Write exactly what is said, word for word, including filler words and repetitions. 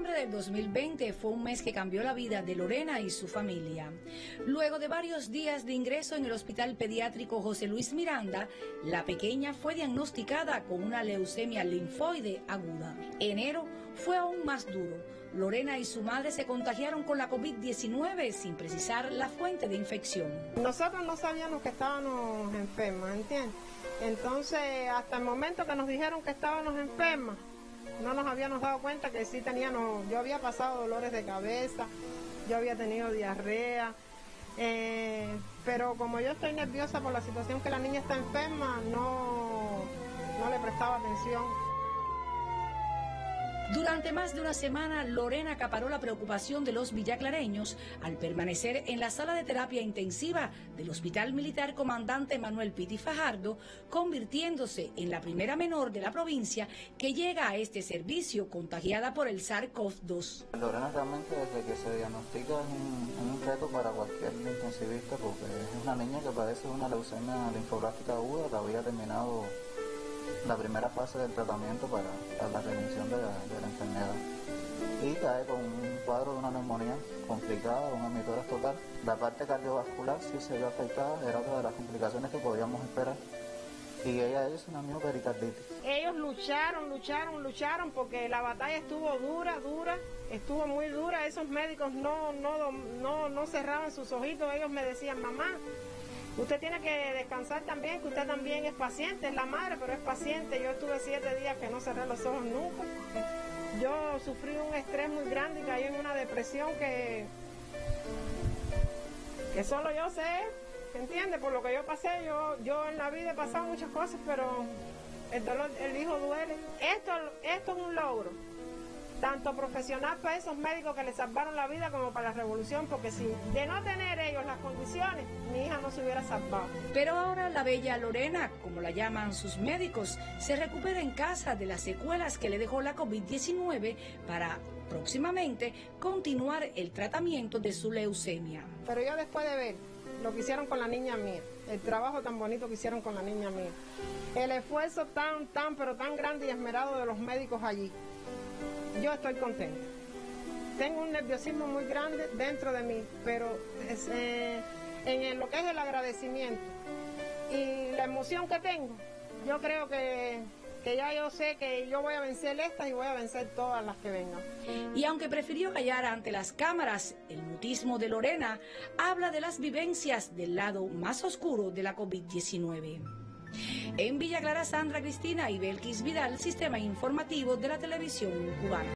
Diciembre del dos mil veinte fue un mes que cambió la vida de Lorena y su familia. Luego de varios días de ingreso en el Hospital Pediátrico José Luis Miranda, la pequeña fue diagnosticada con una leucemia linfoide aguda. Enero fue aún más duro. Lorena y su madre se contagiaron con la COVID diecinueve sin precisar la fuente de infección. Nosotros no sabíamos que estábamos enfermas, ¿entiendes? Entonces, hasta el momento que nos dijeron que estábamos enfermas, no nos habíamos dado cuenta que sí teníamos, yo había pasado dolores de cabeza, yo había tenido diarrea, eh, pero como yo estoy nerviosa por la situación que la niña está enferma, no, no le prestaba atención. Durante más de una semana, Lorena acaparó la preocupación de los villaclareños al permanecer en la sala de terapia intensiva del Hospital Militar Comandante Manuel Pitti Fajardo, convirtiéndose en la primera menor de la provincia que llega a este servicio contagiada por el SARS-CoV dos. Lorena realmente desde que se diagnostica es un, un reto para cualquier intensivista porque es una niña que padece una leucemia linfoblástica aguda que había terminado la primera fase del tratamiento para, para la remisión de la, de la enfermedad y cae con un cuadro de una neumonía complicada, un hemitórax total. La parte cardiovascular sí se vio afectada, era otra de las complicaciones que podíamos esperar, y ella es una miopericarditis. Ellos lucharon, lucharon, lucharon porque la batalla estuvo dura, dura, estuvo muy dura. Esos médicos no, no, no, no cerraban sus ojitos, ellos me decían: mamá, usted tiene que descansar también, que usted también es paciente, es la madre, pero es paciente. Yo estuve siete días que no cerré los ojos nunca. Yo sufrí un estrés muy grande y caí en una depresión que, que solo yo sé, ¿entiende? Por lo que yo pasé, yo, yo en la vida he pasado muchas cosas, pero el dolor, el hijo duele. Esto, esto es un logro, tanto profesional para esos médicos que le salvaron la vida como para la revolución, porque si de no tener ellos las condiciones, mi hija no se hubiera salvado. Pero ahora la bella Lorena, como la llaman sus médicos, se recupera en casa de las secuelas que le dejó la COVID diecinueve para próximamente continuar el tratamiento de su leucemia. Pero yo después de ver lo que hicieron con la niña mía, el trabajo tan bonito que hicieron con la niña mía, el esfuerzo tan, tan, pero tan grande y esmerado de los médicos allí, yo estoy contenta. Tengo un nerviosismo muy grande dentro de mí, pero es, eh, en el, lo que es el agradecimiento y la emoción que tengo, yo creo que, que ya yo sé que yo voy a vencer estas y voy a vencer todas las que vengan. Y aunque prefirió callar ante las cámaras, el mutismo de Lorena habla de las vivencias del lado más oscuro de la COVID diecinueve. En Villa Clara, Sandra Cristina y Belkis Vidal, Sistema Informativo de la Televisión Cubana.